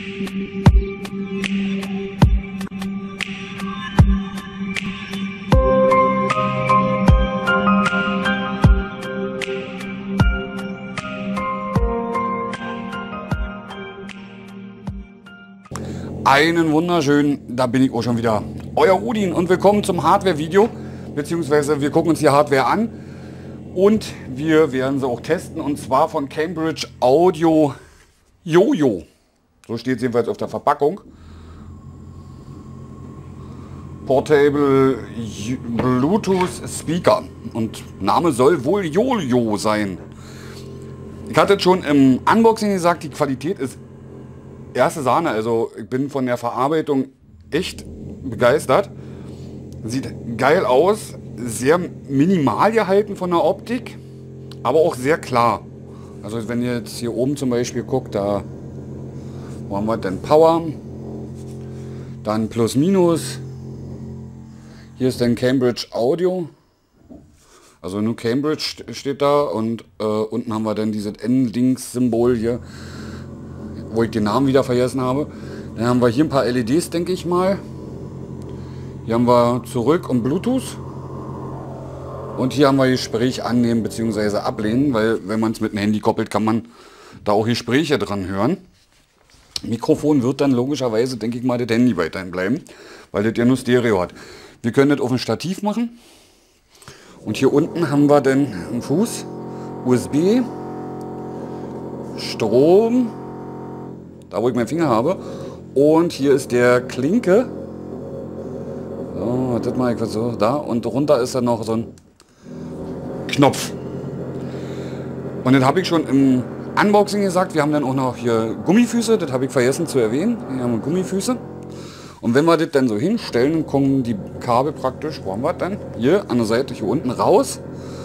Einen wunderschönen, da bin ich auch schon wieder, euer Udin und willkommen zum Hardware-Video, beziehungsweise wir gucken uns die Hardware an und wir werden sie auch testen, und zwar von Cambridge Audio Jojo. So steht es jedenfalls auf der Verpackung. Portable Bluetooth Speaker, und Name soll wohl Jojo sein. Ich hatte schon im Unboxing gesagt, die Qualität ist erste Sahne, also ich bin von der Verarbeitung echt begeistert. Sieht geil aus, sehr minimal gehalten von der Optik, aber auch sehr klar. Also wenn ihr jetzt hier oben zum Beispiel guckt, da haben wir dann Power, dann Plus Minus, hier ist dann Cambridge Audio, also nur Cambridge steht da, und unten haben wir dann dieses N-Links-Symbol hier, wo ich den Namen wieder vergessen habe. Dann haben wir hier ein paar LEDs, denke ich mal. Hier haben wir zurück und Bluetooth. Und hier haben wir Gespräch annehmen bzw. ablehnen, weil wenn man es mit dem Handy koppelt, kann man da auch Gespräche dran hören. Mikrofon wird dann logischerweise, denke ich mal, das Handy weiterhin bleiben, weil das ja nur Stereo hat. Wir können das auf ein Stativ machen. Und hier unten haben wir dann einen Fuß, USB, Strom, da wo ich meinen Finger habe, und hier ist der Klinke. So, das mache ich so da, und darunter ist dann noch so ein Knopf. Und das habe ich schon im Unboxing gesagt, wir haben dann auch noch hier Gummifüße, das habe ich vergessen zu erwähnen. Hier haben wir Gummifüße. Und wenn wir das dann so hinstellen, dann kommen die Kabel praktisch, wo haben wir das dann? Hier an der Seite, hier unten raus.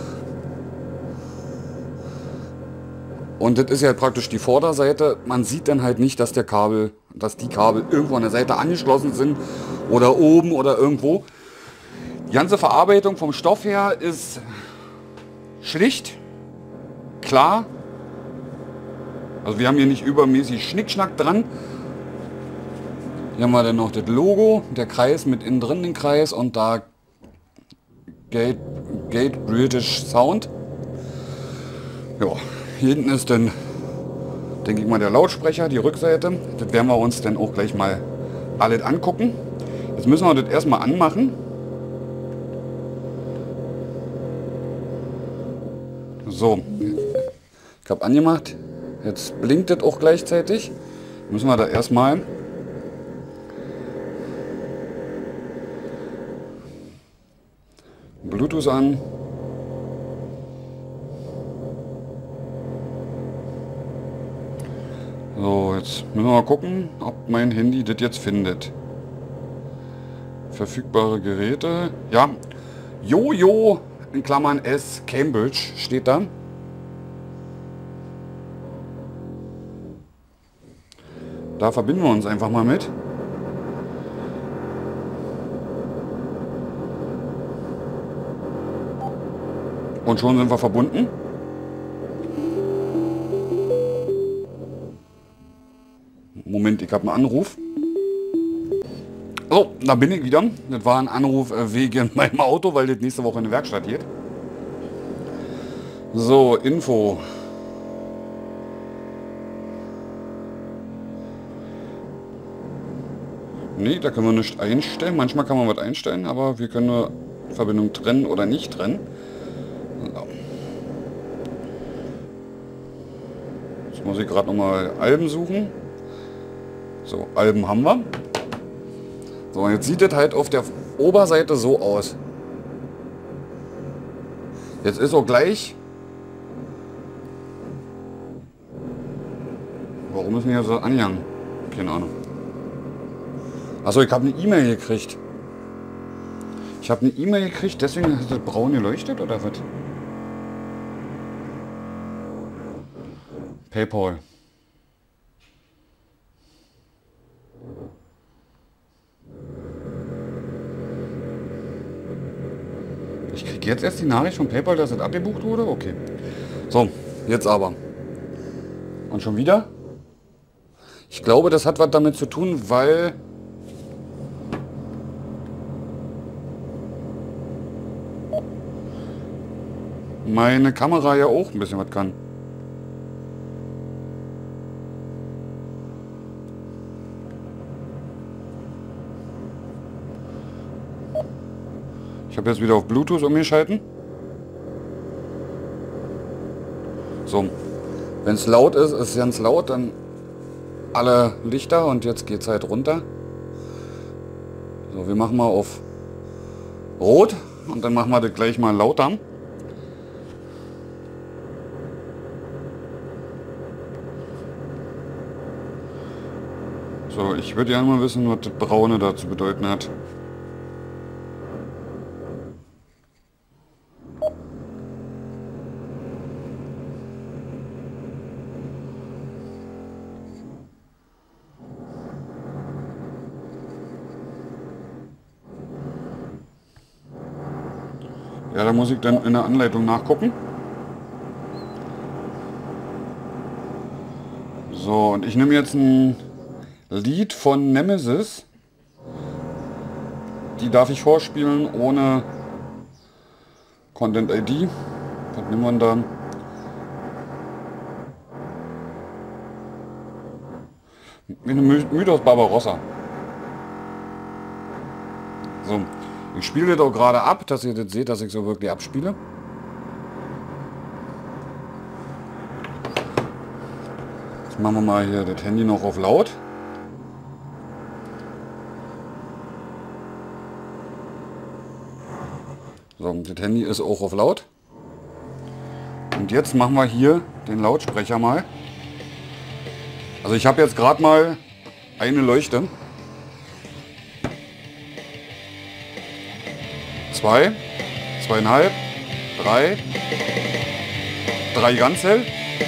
Und das ist ja praktisch die Vorderseite. Man sieht dann halt nicht, dass die Kabel irgendwo an der Seite angeschlossen sind oder oben oder irgendwo. Die ganze Verarbeitung vom Stoff her ist schlicht, klar. Also wir haben hier nicht übermäßig Schnickschnack dran. Hier haben wir dann noch das Logo, der Kreis mit innen drin, den Kreis, und da Gate British Sound. Ja. Hier hinten ist dann, denke ich mal, der Lautsprecher, die Rückseite. Das werden wir uns dann auch gleich mal alles angucken. Jetzt müssen wir das erstmal anmachen. So, ich habe angemacht. Jetzt blinkt das auch gleichzeitig. Müssen wir da erstmal Bluetooth an. So, jetzt müssen wir mal gucken, ob mein Handy das jetzt findet. Verfügbare Geräte. Ja, Jojo in Klammern S Cambridge steht da. Da verbinden wir uns einfach mal mit. Und schon sind wir verbunden. Moment, ich habe einen Anruf. So, da bin ich wieder. Das war ein Anruf wegen meinem Auto, weil das nächste Woche in die Werkstatt geht. So, Info. Nee, da können wir nichts einstellen. Manchmal kann man was einstellen, aber wir können nur Verbindung trennen oder nicht trennen. So. Jetzt muss ich gerade nochmal Alben suchen. So, Alben haben wir. So, jetzt sieht das halt auf der Oberseite so aus. Jetzt ist auch gleich. Warum ist denn hier so angegangen? Keine Ahnung. Achso, ich habe eine E-Mail gekriegt. Ich habe eine E-Mail gekriegt, deswegen hat das braun geleuchtet oder was? PayPal. Ich kriege jetzt erst die Nachricht von PayPal, dass das abgebucht wurde? Okay. So, jetzt aber. Und schon wieder? Ich glaube, das hat was damit zu tun, weil meine Kamera ja auch ein bisschen was kann. Ich habe jetzt wieder auf Bluetooth umgeschalten. So, wenn es laut ist, ist es ganz laut, dann alle Lichter und jetzt geht es halt runter. So, wir machen mal auf Rot und dann machen wir das gleich mal lauter. So, ich würde gerne mal wissen, was das Braune da zu bedeuten hat. Ja, da muss ich dann in der Anleitung nachgucken. So, und ich nehme jetzt ein Lied von Nemesis. Die darf ich vorspielen ohne Content ID. Was nehmen wir dann? Mythos Barbarossa. So, ich spiele das auch gerade ab, dass ihr das seht, dass ich so wirklich abspiele. Jetzt machen wir mal hier das Handy noch auf laut. So, das Handy ist auch auf laut. Und jetzt machen wir hier den Lautsprecher mal. Also ich habe jetzt gerade mal eine Leuchte. 2, 2,5, 3, 3 ganz hell,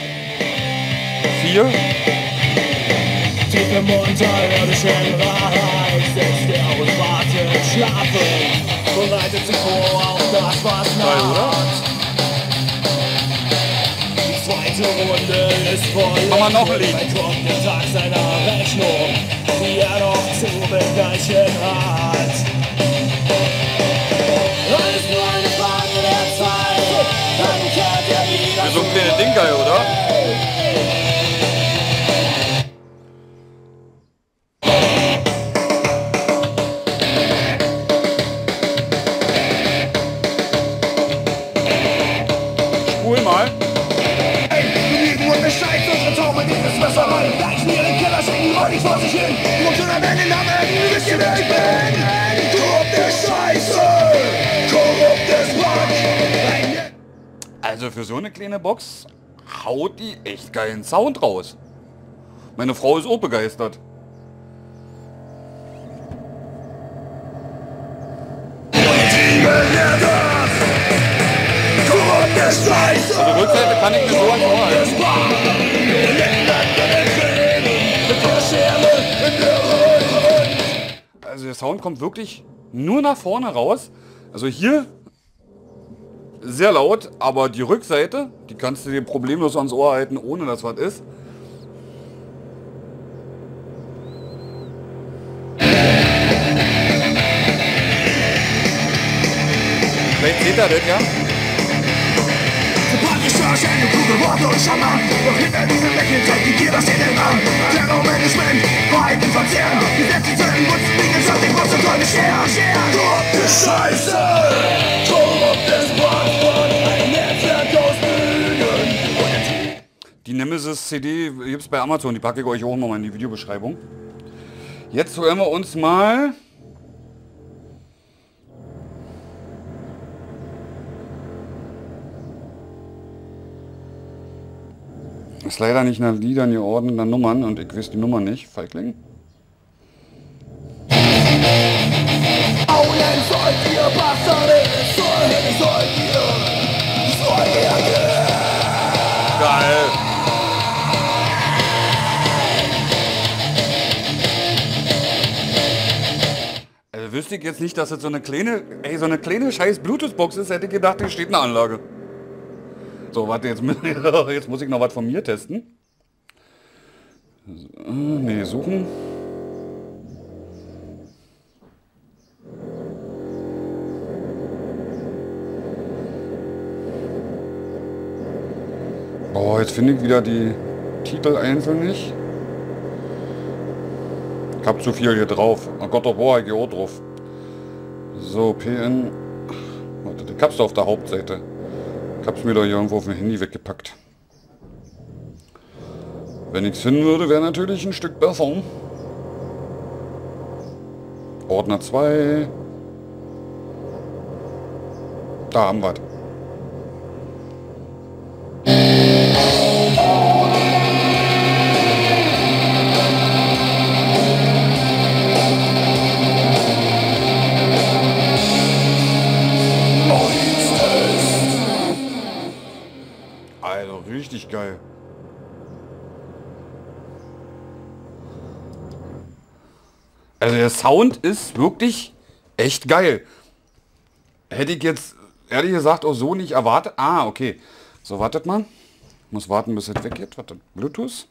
4. Tief im unterirdischen Reich sitzt er und wartet, schlafen, bereitet sich vor auf das, was naht. Die zweite Runde ist voll. Haben wir noch ein Lied? Dann kommt der Tag seiner Rechnung, die er noch zu begleichen hat. Alles nur eine Frage der Zeit, dann kehrt er wieder. Für so ein kleines Ding geil, oder? Spul mal. Ey, du nur Bescheid, unsere Taufe, dieses Messer rein. Gleich mir den Keller schicken, roll ich vor sich hin. Du musst schon am Ende Namen, du wisst ihr, wer ich bin. Korrupte Scheiße, korruptes Pack. Also für so eine kleine Box haut die echt geilen Sound raus. Meine Frau ist auch begeistert. Also Rückseite kann ich mir so ans Ohr halten. Also der Sound kommt wirklich nur nach vorne raus. Also hier sehr laut, aber die Rückseite, die kannst du dir problemlos ans Ohr halten, ohne dass was ist. Vielleicht seht ihr das, ja? Eine Kugel, Worte und Charmant. Doch hinter diesem Lächeln zeigt die dir das in den Arm. Terrormanagement, Wahrheiten verzehren. Gesetze zu den Wurzeln, Dinge, schaut den großen Teufel scheren. Korrupte Scheiße, korruptes Band, ein Netzwerk aus Lügen. Die Nemesis CD gibt es bei Amazon, die packe ich euch auch mal in die Videobeschreibung. Jetzt hören wir uns mal ist leider nicht nach Liedern geordnet, nach Nummern und ich weiß die Nummer nicht, Feigling. Aulen sollt ihr Bastarde, sollt ihr Geil! Also wüsste ich jetzt nicht, dass das so eine kleine scheiß Bluetooth-Box ist, hätte ich gedacht, hier steht eine Anlage. So, warte, jetzt muss ich noch was von mir testen. Nee, suchen. Boah, jetzt finde ich wieder die Titel einzeln nicht. Ich hab zu viel hier drauf. Oh Gott, oh boah, ich gehe auch drauf. So, PN. Warte, ich hab's doch auf der Hauptseite. Ich hab's mir doch hier irgendwo auf dem Handy weggepackt. Wenn ich's finden würde, wäre natürlich ein Stück besser. Ordner 2. Da haben wir es. Also richtig geil. Also der Sound ist wirklich echt geil. Hätte ich jetzt ehrlich gesagt auch so nicht erwartet. Ah, okay. So, wartet mal. Ich muss warten, bis es weggeht. Wartet, Bluetooth.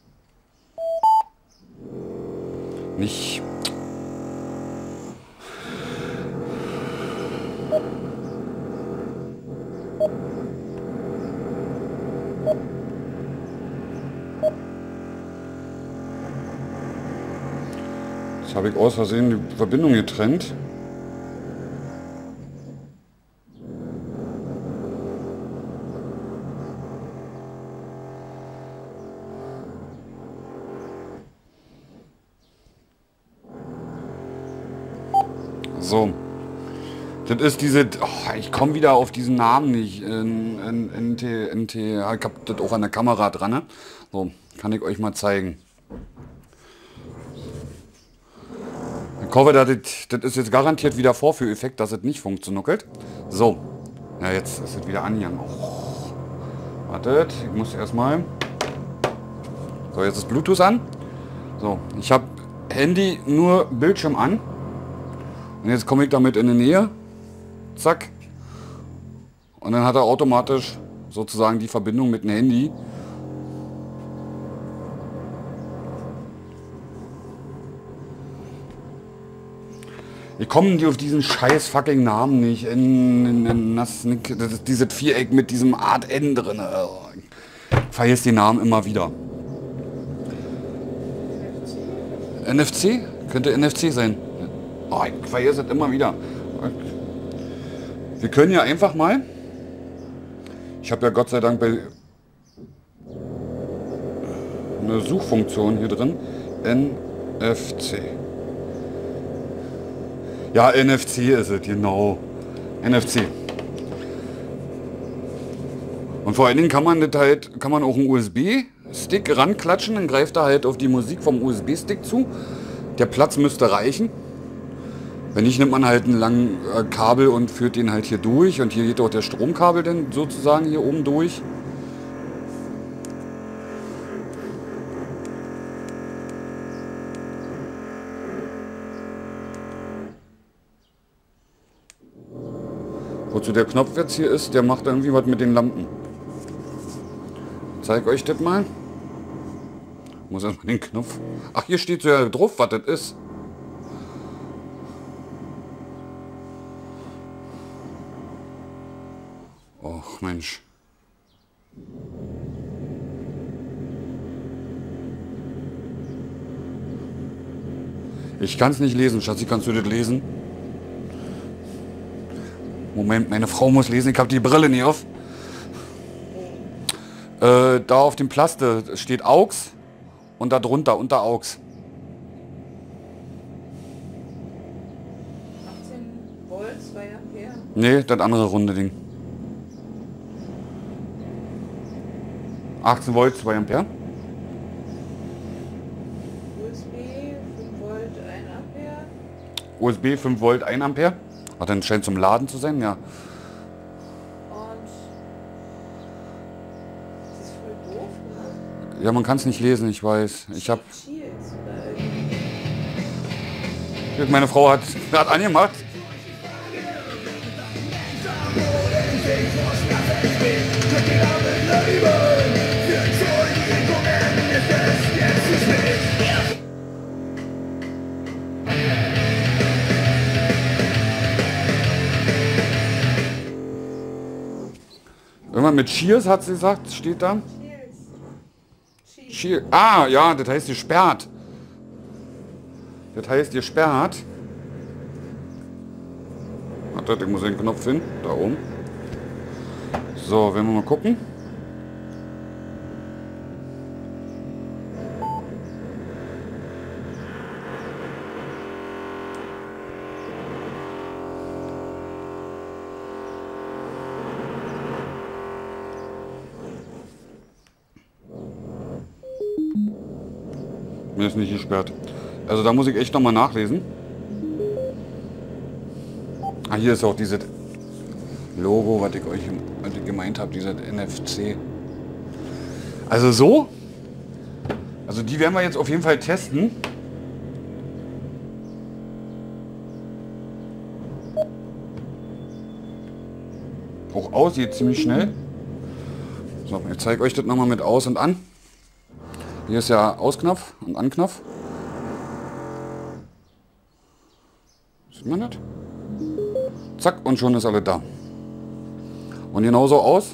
Nicht. Jetzt habe ich aus Versehen die Verbindung getrennt. So. Das ist diese... Oh, ich komme wieder auf diesen Namen nicht. NT, ich habe das auch an der Kamera dran. Ne? So, kann ich euch mal zeigen. Ich hoffe, das ist jetzt garantiert wieder Vorführeffekt, dass es nicht funktioniert. So. Ja, jetzt ist es wieder angegangen. Oh. Wartet, ich muss erstmal... So, jetzt ist Bluetooth an. So, ich habe Handy nur Bildschirm an. Und jetzt komme ich damit in die Nähe. Zack. Und dann hat er automatisch sozusagen die Verbindung mit dem Handy. Ich komme auf diesen scheiß fucking Namen nicht. Das ist dieses Viereck mit diesem Art N drin. Ich vergesse den Namen immer wieder. NFC? Könnte NFC sein. Oh, ich vergesse es immer wieder. Wir können ja einfach mal... Ich habe ja Gott sei Dank bei eine Suchfunktion hier drin. NFC. Ja, NFC ist es, genau. NFC. Und vor allen Dingen kann man auch einen USB-Stick ranklatschen, dann greift er halt auf die Musik vom USB-Stick zu. Der Platz müsste reichen. Wenn nicht, nimmt man halt einen langen Kabel und führt den halt hier durch. Und hier geht auch der Stromkabel dann sozusagen hier oben durch. Wozu der Knopf jetzt hier ist, der macht irgendwie was mit den Lampen. Ich zeige euch das mal. Ich muss erstmal den Knopf... Ach, hier steht so ja drauf, was das ist. Och, Mensch. Ich kann es nicht lesen, Schatzi, kannst du das lesen? Moment, meine Frau muss lesen, ich habe die Brille nicht auf. Da auf dem Plaste steht AUX und da drunter, unter AUX. 18 Volt, 2 Ampere. Nee, das andere runde Ding. 18 Volt, 2 Ampere. USB 5 Volt, 1 Ampere. USB 5 Volt, 1 Ampere. Ach, dann scheint zum Laden zu sein, ja. Und das ist voll doof gemacht. Ja, man kann es nicht lesen, ich weiß. Ich habe... Shields oder irgendwie. Meine Frau hat angemacht. Für Entschuldigungen ist es jetzt zu spät. Irgendwann mit Cheers hat sie gesagt, steht da. Cheers. Ah, ja, das heißt gesperrt. Das heißt gesperrt. Warte, ich muss den Knopf finden. Da oben. So, wenn wir mal gucken. Mir ist nicht gesperrt. Also da muss ich echt nochmal nachlesen. Ah, hier ist auch dieses Logo, was ich gemeint habe, dieser NFC. Also so. Also die werden wir jetzt auf jeden Fall testen. Auch aus, geht ziemlich schnell. So, ich zeige euch das nochmal mit Aus und An. Hier ist ja Ausknopf und Anknopf. Sieht man das? Zack, und schon ist alles da. Und genauso aus.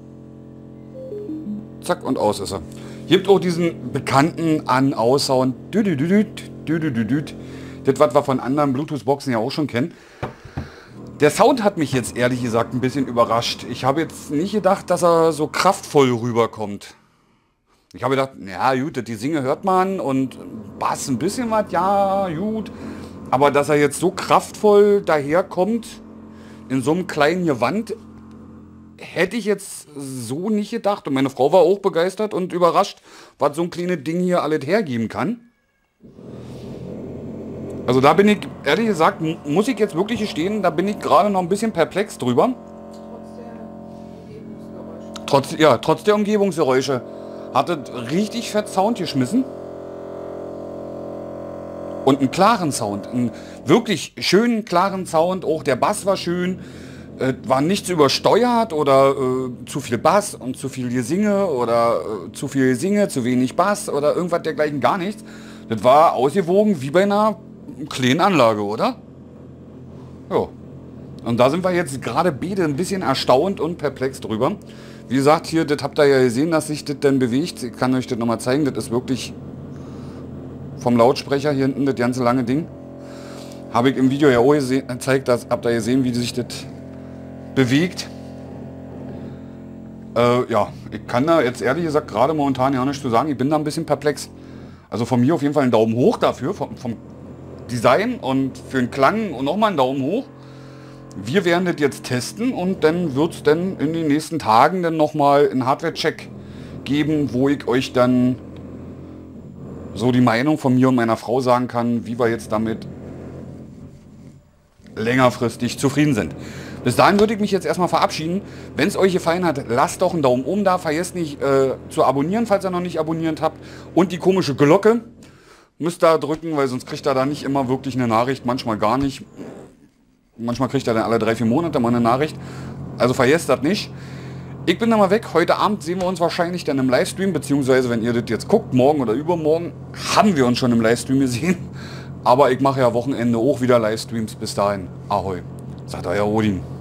Zack, und aus ist er. Gibt auch diesen bekannten An-Aus-Sound. Das, was wir von anderen Bluetooth-Boxen ja auch schon kennen. Der Sound hat mich jetzt ehrlich gesagt ein bisschen überrascht. Ich habe jetzt nicht gedacht, dass er so kraftvoll rüberkommt. Ich habe gedacht, ja gut, die Singe hört man und Bass ein bisschen was, ja gut. Aber dass er jetzt so kraftvoll daherkommt, in so einem kleinen Gewand, hätte ich jetzt so nicht gedacht. Und meine Frau war auch begeistert und überrascht, was so ein kleines Ding hier alles hergeben kann. Also da bin ich, ehrlich gesagt, muss ich jetzt wirklich gestehen, da bin ich gerade noch ein bisschen perplex drüber. Trotz der Umgebungsgeräusche. Hatte richtig fett Sound geschmissen. Und einen klaren Sound. Einen wirklich schönen, klaren Sound. Auch der Bass war schön. War nichts übersteuert oder zu viel Bass und zu viel Gesinge oder zu viel Singe, zu wenig Bass oder irgendwas dergleichen, gar nichts. Das war ausgewogen wie bei einer kleinen Anlage, oder? Ja. Und da sind wir jetzt gerade beide ein bisschen erstaunt und perplex drüber. Wie gesagt, hier, das habt ihr ja gesehen, dass sich das dann bewegt. Ich kann euch das nochmal zeigen. Das ist wirklich vom Lautsprecher hier hinten, das ganze lange Ding. Habe ich im Video ja auch gezeigt, habt ihr gesehen, wie sich das bewegt. Ja, ich kann da jetzt ehrlich gesagt gerade momentan ja nichts zu sagen. Ich bin da ein bisschen perplex. Also von mir auf jeden Fall einen Daumen hoch dafür, vom Design und für den Klang und nochmal einen Daumen hoch. Wir werden das jetzt testen und dann wird es dann in den nächsten Tagen dann nochmal einen Hardware-Check geben, wo ich euch dann so die Meinung von mir und meiner Frau sagen kann, wie wir jetzt damit längerfristig zufrieden sind. Bis dahin würde ich mich jetzt erstmal verabschieden. Wenn es euch gefallen hat, lasst doch einen Daumen oben da. Vergesst nicht zu abonnieren, falls ihr noch nicht abonniert habt. Und die komische Glocke müsst ihr drücken, weil sonst kriegt ihr da nicht immer wirklich eine Nachricht, manchmal gar nicht. Manchmal kriegt er dann alle 3-4 Monate mal eine Nachricht. Also vergesst das nicht. Ich bin dann mal weg. Heute Abend sehen wir uns wahrscheinlich dann im Livestream. Beziehungsweise wenn ihr das jetzt guckt, morgen oder übermorgen, haben wir uns schon im Livestream gesehen. Aber ich mache ja Wochenende auch wieder Livestreams. Bis dahin. Ahoi. Sagt euer Odin.